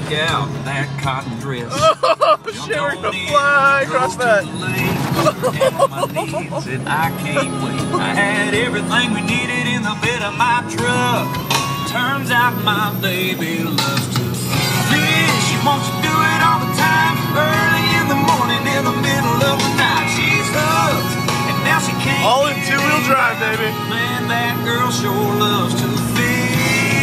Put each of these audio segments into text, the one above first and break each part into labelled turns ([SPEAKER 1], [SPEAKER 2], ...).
[SPEAKER 1] break out in that cotton dress.
[SPEAKER 2] Oh, shit, we're gonna fly across that.
[SPEAKER 1] Down on my knees and I can't wait. I had everything we needed in the bed of my truck. Turns out my baby loves to fish. She wants to do it all the time. Early in the morning, in the middle of the night. She's hooked, and now she can't.
[SPEAKER 2] All in two-wheel drive, baby.
[SPEAKER 1] Man, that girl sure loves to fish.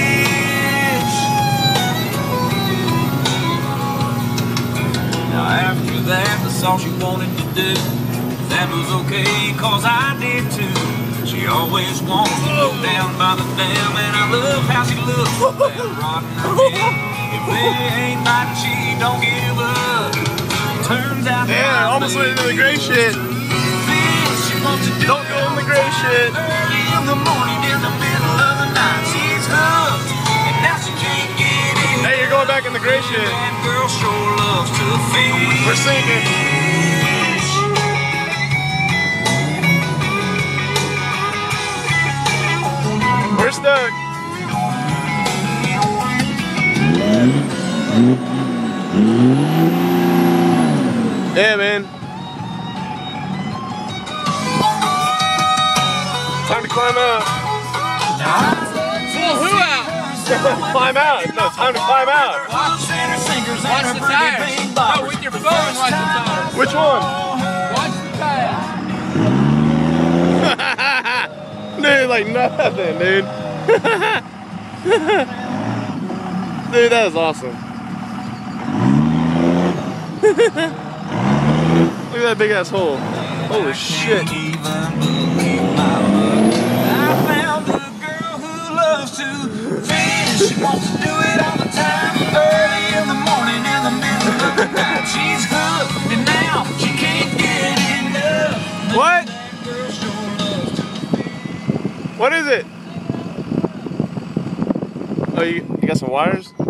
[SPEAKER 1] Now after that, that's all she wanted to do. That was okay, cause I did too. She always wants to go down by the dam, and I love how she looks with that rod in her hand. If they ain't biting, she don't give up. Turns out
[SPEAKER 2] yeah, almost went into the gray shit. Don't go in the gray shit.
[SPEAKER 1] Early in the morning, in the middle of the night, she's hooked, and now she can't get in.
[SPEAKER 2] Hey, you're going back in the gray shit.
[SPEAKER 1] That girl sure loves to fish.
[SPEAKER 2] We're sinking. We're stuck. Yeah, man. Time to climb out.
[SPEAKER 3] Pull who out?
[SPEAKER 2] Climb out. No, time to climb out.
[SPEAKER 3] Watch the tires. Go with your phone and watch the tires.
[SPEAKER 2] Which one?
[SPEAKER 3] Watch the tires.
[SPEAKER 2] Dude, like nothing, dude. Dude, that is awesome. Look at that big ass hole. Holy shit.
[SPEAKER 1] I found a girl who loves to fish. She wants to do it all the time. Early in the morning, in the middle of the night. She's hooked, and now she can't get enough.
[SPEAKER 2] What?
[SPEAKER 1] That girl sure loves to fish.
[SPEAKER 2] What is it? Oh, you got some wires?